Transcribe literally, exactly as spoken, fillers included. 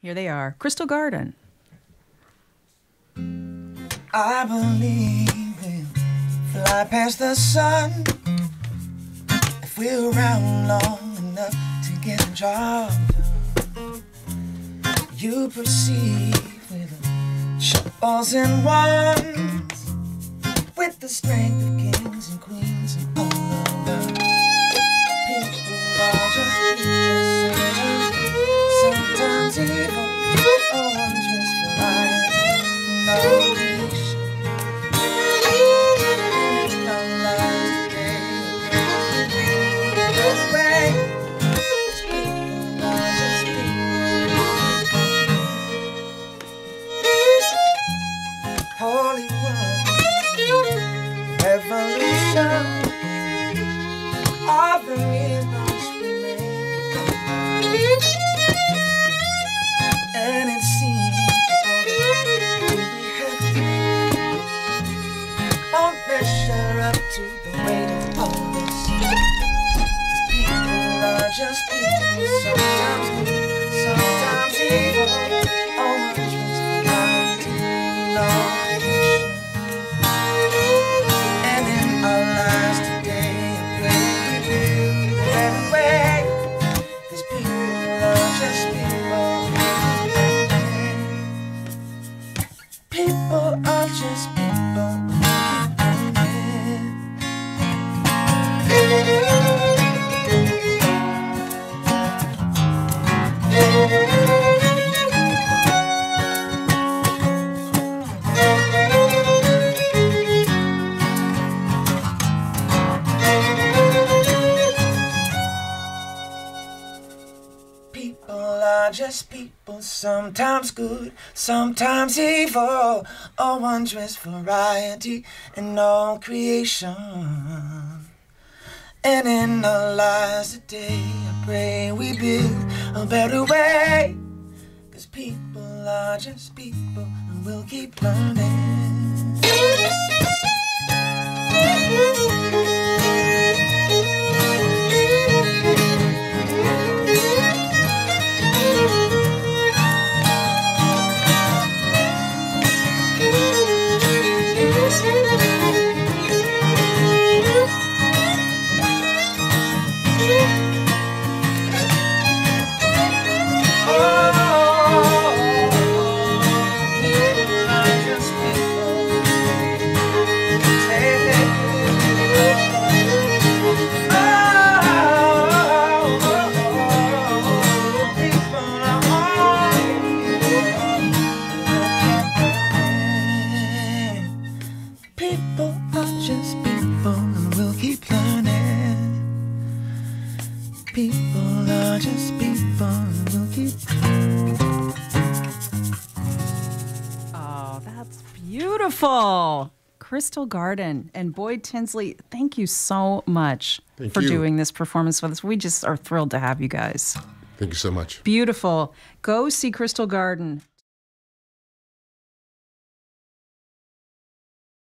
Here they are, Crystal Garden. I believe we'll fly past the sun if we're around long enough to get the job done. You perceive with shuffles and ones, with the strength of kings and queens and all of the people are just people, sometimes evil, oh, wondrous variety, no leash. Holy ones, evolution of the rhythms we make, and it seems all we have to won't measure up to the weight of all this. People are just people, sometimes good, sometimes evil. Oh, much was variety, no. People are just people. People are just people, sometimes good, sometimes evil, a wondrous variety in all creation. And in our lives today, I pray we build a better way, 'cause people are just people and we'll keep learning. People are just people and we'll keep learning. People are just people and we'll keep. Oh, that's beautiful. Crystal Garden and Boyd Tinsley, thank you so much Thank for you. doing this performance with us. We just are thrilled to have you guys. Thank you so much. Beautiful. Go see Crystal Garden.